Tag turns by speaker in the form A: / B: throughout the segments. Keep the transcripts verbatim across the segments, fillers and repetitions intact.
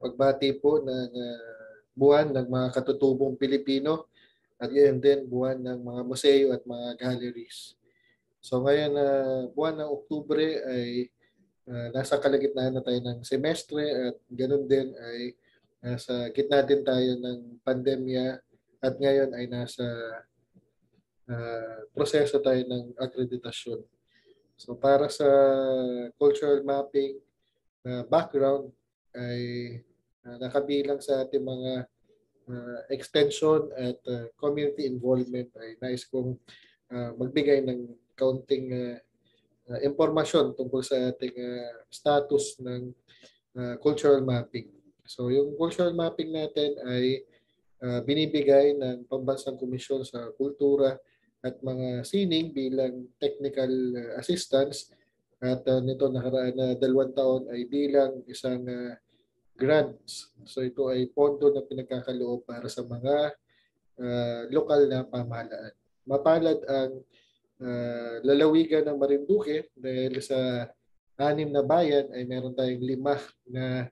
A: pagbati po ng uh, buwan ng mga katutubong Pilipino at yun din buwan ng mga museo at mga galleries. So ngayon na uh, buwan ng Oktubre ay uh, nasa kalagitnaan na tayo ng semestre at ganoon din ay nasa gitna din tayo ng pandemya at ngayon ay nasa uh, proseso tayo ng akreditasyon. So para sa cultural mapping uh, background ay uh, nakabilang sa ating mga uh, extension at uh, community involvement ay nais kong uh, magbigay ng kaunting uh, uh, impormasyon tungkol sa ating uh, status ng uh, cultural mapping. So yung cultural mapping natin ay uh, binibigay ng Pambansang Komisyon sa Kultura at mga sining bilang technical uh, assistance at uh, nito nakaraan na dalawang taon ay bilang isang uh, grants. So ito ay pondo na pinagkakaloob para sa mga uh, lokal na pamahalaan. Mapalad ang uh, lalawigan ng Marinduque dahil sa anim na bayan ay meron tayong lima na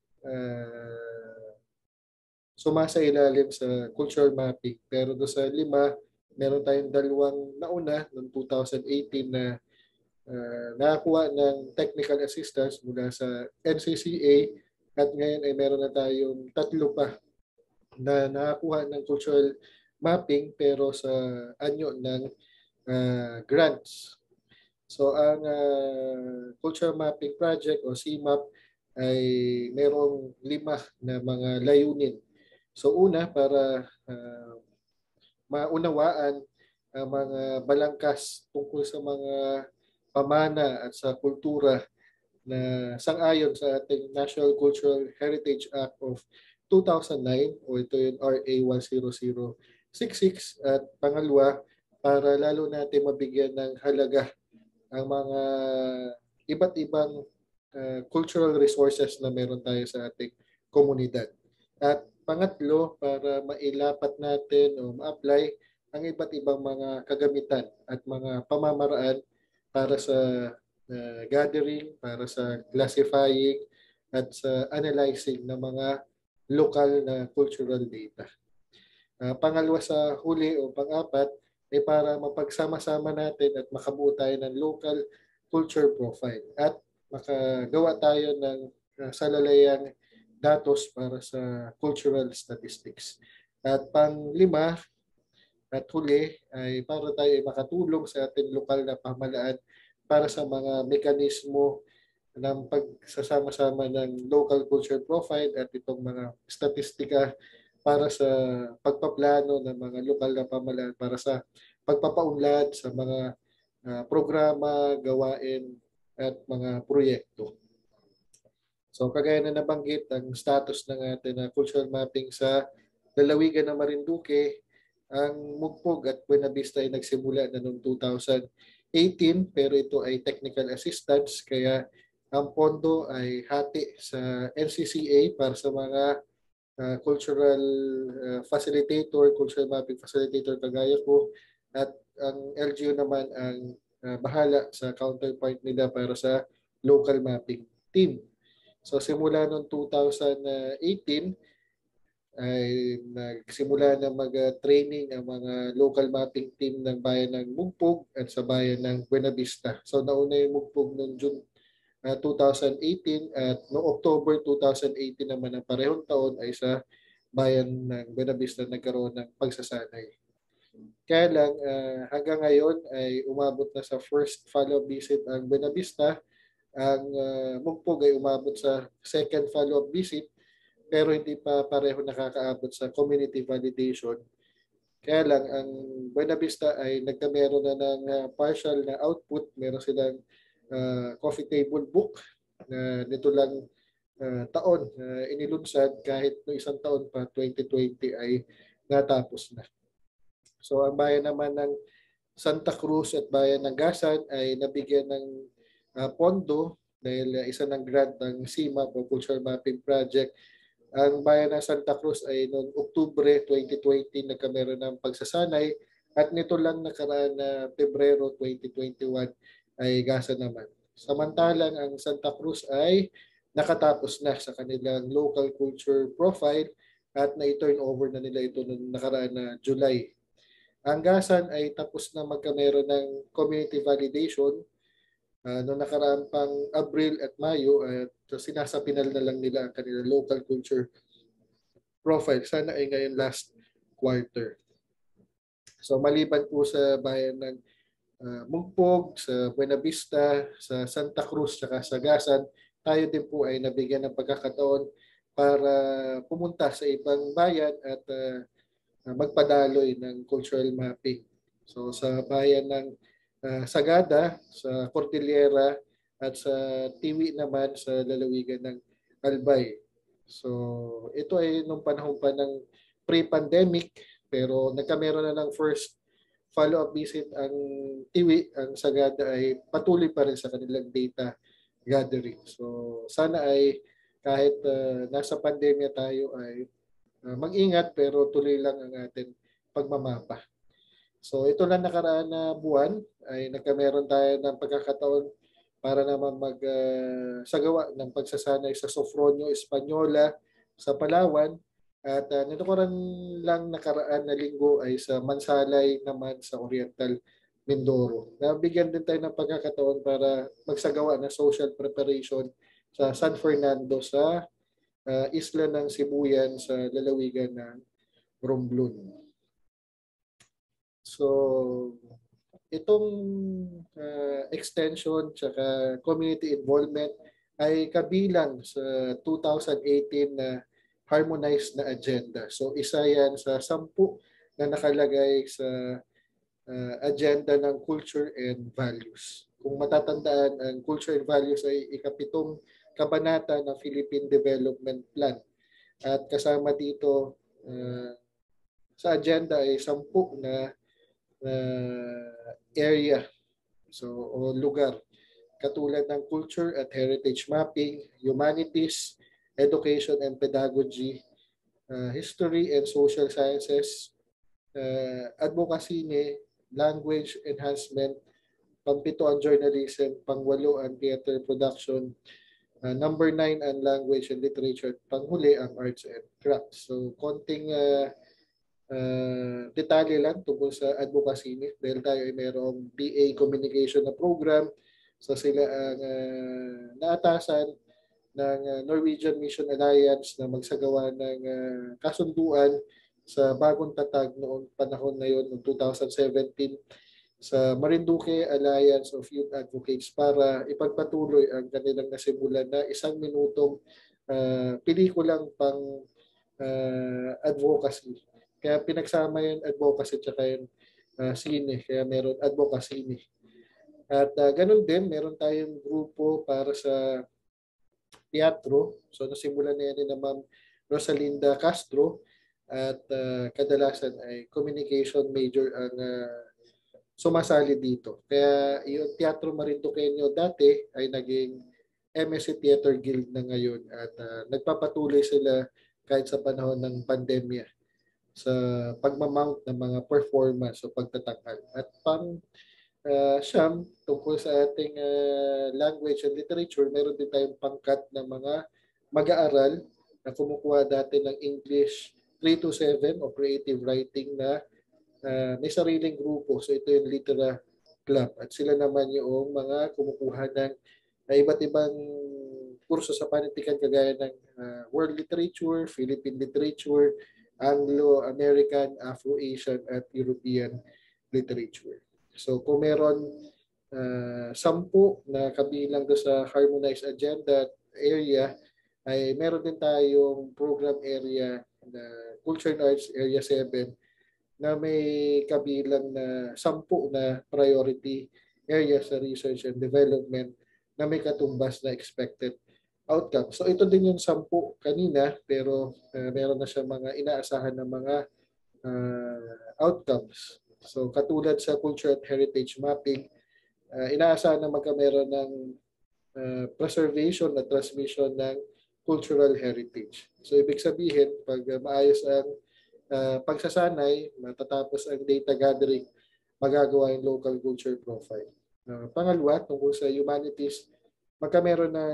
A: uh, sumasailalim sa cultural mapping. Pero do sa lima, meron tayong dalawang nauna noong two thousand eighteen na uh, nakakuha ng technical assistance mula sa N C C A at ngayon ay meron na tayong tatlo pa na nakakuha ng cultural mapping pero sa anyo ng uh, grants. So ang uh, cultural mapping project o Cmap ay merong lima na mga layunin. So una, para uh, maunawaan ang mga balangkas tungkol sa mga pamana at sa kultura na sang-ayon sa ating National Cultural Heritage Act of two thousand nine o ito yung R A one zero zero six six at pangalawa, para lalo natin mabigyan ng halaga ang mga iba't ibang uh, cultural resources na meron tayo sa ating komunidad. At pangatlo, para mailapat natin o ma-apply ang iba't ibang mga kagamitan at mga pamamaraan para sa uh, gathering, para sa classifying at sa analyzing ng mga lokal na cultural data. Uh, pangalawa sa huli o pang-apat ay para mapagsama-sama natin at makabuo tayo ng local culture profile at makagawa tayo ng uh, salalayang datos para sa cultural statistics. At pang-lima at huli ay para tayo ay makatulong sa ating lokal na pamahalaan para sa mga mekanismo ng pagsasama-sama ng local culture profile at itong mga statistika para sa pagpaplano ng mga lokal na pamahalaan para sa pagpapaunlad sa mga uh, programa, gawain at mga proyekto. So kagaya na nabanggit, ang status ng ating uh, cultural mapping sa lalawigan ng Marinduque, ang Mugpog at Buena Vista ay nagsimula na noong two thousand eighteen pero ito ay technical assistance kaya ang pondo ay hati sa N C C A para sa mga uh, cultural uh, facilitator, cultural mapping facilitator kagaya ko at ang L G U naman ang uh, bahala sa counterpart nila para sa local mapping team. So simula noong two thousand eighteen ay nagsimula na mag-training ang mga local mapping team ng bayan ng Mugpog at sa bayan ng Buena Vista. So nauna yung Mugpog noong June uh, two thousand eighteen at noong October two thousand eighteen naman ang parehong taon ay sa bayan ng Buena Vista nagkaroon ng pagsasanay. Kaya lang uh, hanggang ngayon ay umabot na sa first follow-up visit ang Buena Vista. Ang uh, Mugpog ay umabot sa second follow-up visit pero hindi pa pareho nakakaabot sa community validation. Kaya lang, ang Buena Vista ay nagkameron na ng uh, partial na output. Meron silang uh, coffee table book na nito lang uh, taon uh, inilunsad kahit no isang taon pa, twenty twenty ay natapos na. So ang bayan naman ng Santa Cruz at bayan ng Gasan ay nabigyan ng uh, pondo dahil uh, isa ng grant ng Cmap o Cultural Mapping Project. Ang bayan ng Santa Cruz ay noong Oktubre twenty twenty nagkameron ng pagsasanay at nito lang nakaraan na Pebrero twenty twenty-one ay Gasan naman. Samantalang ang Santa Cruz ay nakatapos na sa kanilang local culture profile at na-turn over na nila ito noong nakaraan na July. Ang Gasan ay tapos na magkamero ng community validation uh, noong nakaraan pang Abril at Mayo at sinasapinal na lang nila ang kanilang local culture profile. Sana ay ngayon last quarter. So maliban po sa bayan ng uh, Mugpog, sa Buena Vista, sa Santa Cruz, saka sa Gasan, tayo din po ay nabigyan ng pagkakataon para pumunta sa ibang bayan at uh, magpadaloy ng cultural mapping. So sa bayan ng uh, Sagada, sa Cordillera at sa Tiwi naman sa lalawigan ng Albay. So ito ay nung panahon pa ng pre-pandemic pero nagkameron na ng first follow-up visit ang Tiwi, ang Sagada ay patuloy pa rin sa kanilang data gathering. So sana ay kahit uh, nasa pandemya tayo ay uh, mag-ingat pero tuloy lang ang ating pagmamapa. So ito lang nakaraan na buwan ay nagkameron tayo ng pagkakataon para naman magsagawa uh, ng pagsasanay sa Sofronio Española sa Palawan at uh, nito ko rin lang nakaraan na linggo ay sa Mansalay naman sa Oriental Mindoro. Nabigyan din tayo ng pagkakataon para magsagawa ng social preparation sa San Fernando sa uh, isla ng Sibuyan sa lalawigan ng Romblon. So, itong uh, extension tsaka community involvement ay kabilang sa two thousand eighteen na harmonized na agenda. So, isa yan sa sampu na nakalagay sa uh, agenda ng culture and values. Kung matatandaan, ang culture and values ay ikapitong kabanata ng Philippine Development Plan. At kasama dito uh, sa agenda ay sampu na uh, area so o lugar katulad ng culture at heritage mapping, humanities, education and pedagogy, uh, history and social sciences, uh, advocacy, language enhancement, pangpito ang journalism, pangwalo ang theater production, uh, number nine ang language and literature, panghuli ang arts and crafts. So konting uh, uh, detalye lang tungkol sa advocacy dahil tayo ay mayroong B A Communication na program. So sila ang uh, naatasan ng uh, Norwegian Mission Alliance na magsagawa ng uh, kasunduan sa bagong tatag noong panahon na yon, noong two thousand seventeen, sa Marinduque Alliance of Youth Advocates para ipagpatuloy ang kanilang nasimulan na isang minutong uh, pelikulang pang uh, advocacy. Kaya pinagsama yung advocacy at yung uh, sine. Kaya meron advocacy. At uh, ganun din, meron tayong grupo para sa teatro. So nasimulan na yan ni na Ma'am Rosalinda Castro at uh, kadalasan ay communication major ang uh, sumasali dito. Kaya yung Teatro Marinduqueño dati ay naging M S C Theater Guild na ngayon at uh, nagpapatuloy sila kahit sa panahon ng pandemya sa pagmamount ng mga performance o pagtatakal. At pang uh, siyam, tungkol sa ating uh, language and literature, meron din tayong pangkat ng mga mag-aaral na kumukuha dati ng English three to seven o creative writing na uh, may sariling grupo. So ito yung Litera Club. At sila naman yung mga kumukuha ng uh, iba't ibang kurso sa panitikan kagaya ng uh, world literature, Philippine literature, Anglo-American, Afro-Asian at European literature. So kung meron uh, sampu na kabilang do sa harmonized agenda area, ay meron din tayong program area na Culture and Arts Area seven na may kabilang na sampu na priority area sa research and development na may katumbas na expected outcome. So ito din yung sampu kanina pero uh, meron na siya mga inaasahan na mga uh, outcomes. So katulad sa culture at heritage mapping, uh, inaasahan na magkameron ng uh, preservation at transmission ng cultural heritage. So ibig sabihin, pag uh, maayos ang uh, pagsasanay, matatapos ang data gathering, magagawa yung local culture profile. Uh, pangalawa, tungkol sa humanities, magkameron ng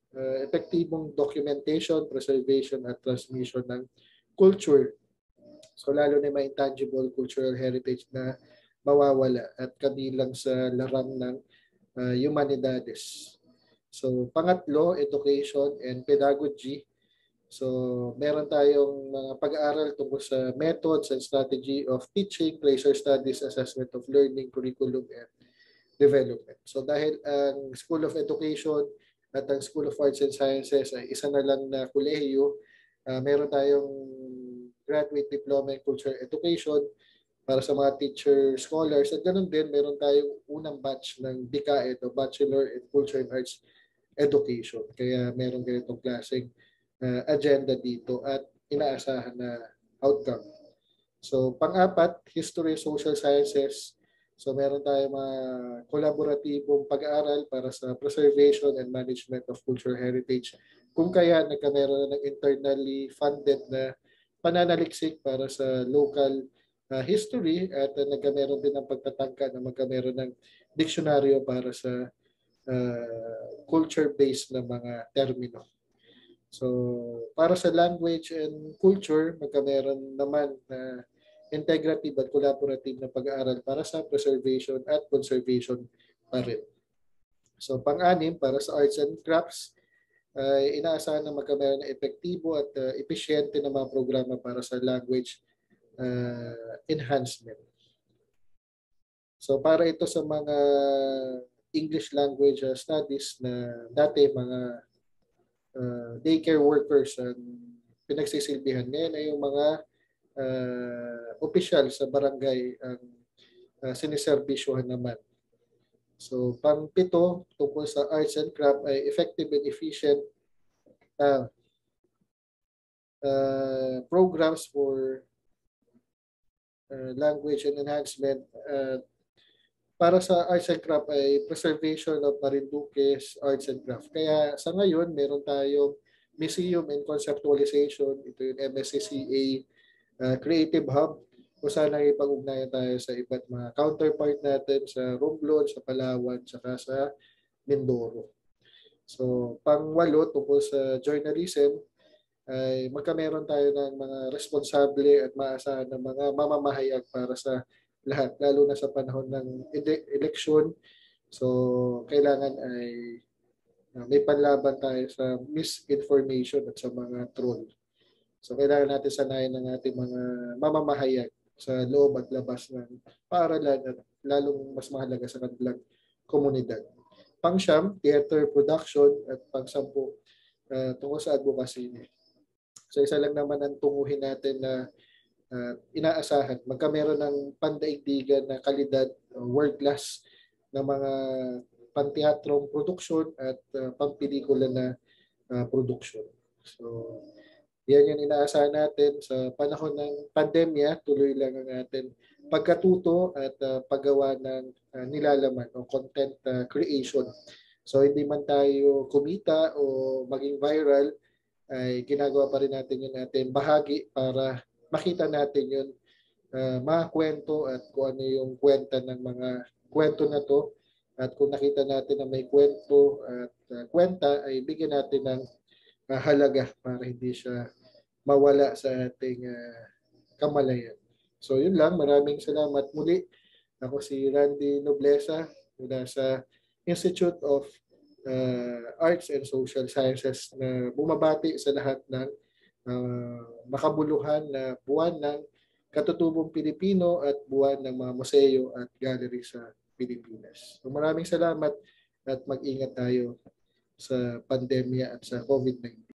A: uh, epektibong documentation, preservation at transmission ng culture. So lalo na may intangible cultural heritage na mawawala at kabilang sa laram ng uh, humanidades. So pangatlo, education and pedagogy. So meron tayong mga pag-aaral tungkol sa methods and strategy of teaching, placer studies, assessment of learning, curriculum, and development. So dahil ang School of Education at ang School of Arts and Sciences ay isa na lang na kolehiyo, uh, meron tayong graduate diploma in culture education para sa mga teacher scholars at ganoon din meron tayong unang batch ng B C A E D o Bachelor in Culture and Arts Education. Kaya meron ganitong klaseng uh, agenda dito at inaasahan na outcome. So pang-apat, History, Social Sciences. So meron tayong mga kolaboratibong pag-aaral para sa preservation and management of cultural heritage. Kung kaya nagkameron na ng internally funded na pananaliksik para sa local uh, history at uh, nagkameron din ng pagtatangka na magkameron ng diksyonaryo para sa uh, culture-based na mga termino. So, para sa language and culture, magkameron naman na integrative at collaborative na pag-aaral para sa preservation at conservation pa rin. So, pang-anim, para sa arts and crafts, ay uh, inaasahan na magkameron ng epektibo at uh, epesyente na mga programa para sa language uh, enhancement. So, para ito sa mga English language uh, studies na dati mga uh, daycare workers ang pinagsisilbihan. Ngayon ay yung mga uh, opisyal sa barangay ang uh, siniservisyohan naman. So, pang-pito, tungkol sa arts and craft ay effective and efficient uh, uh, programs for uh, language and enhancement. Uh, para sa arts and craft ay preservation of Marinduque's arts and craft. Kaya sa ngayon, meron tayong Museum and Conceptualization. Ito yung M S C C A uh, Creative Hub. Kung saan nakipag-ugnayan tayo sa iba't mga counterpart natin sa Romblon, sa Palawan, saka sa Mindoro. So, pang-walo, tungkol sa journalism, ay magkameron tayo ng mga responsable at maasahan ng mga mamamahayag para sa lahat, lalo na sa panahon ng eleksyon. So, kailangan ay uh, may panlaban tayo sa misinformation at sa mga troll. So, kailangan natin sanayin ng ating mga mamamahayag sa loob at labas ng paaralan at lalong mas mahalaga sa kanilang komunidad. Pang-siyam, theater production at pang-sampu, uh, tungkol sa advocacy. So isa lang naman ang tunguhin natin na uh, inaasahan. Magkameron ng pandaigdigan na kalidad, uh, world class na mga panteatrong produksyon at uh, pampelikula na uh, produksyon. So yan yung inaasahan natin sa panahon ng pandemya, tuloy lang ang ating pagkatuto at uh, paggawa ng uh, nilalaman o content uh, creation. So hindi man tayo kumita o maging viral, ay ginagawa pa rin natin yun natin bahagi para makita natin yun, uh, mga kwento at kung ano yung kwenta ng mga kwento na to. At kung nakita natin na may kwento at uh, kwenta, ay bigyan natin ng uh, halaga para hindi siya mawala sa ating uh, kamalayan. So yun lang, maraming salamat muli. Ako si Randy Noblesa mula sa Institute of uh, Arts and Social Sciences na bumabati sa lahat ng uh, makabuluhan na buwan ng katutubong Pilipino at buwan ng mga museo at gallery sa Pilipinas. So maraming salamat at mag-ingat tayo sa pandemya at sa COVID nineteen.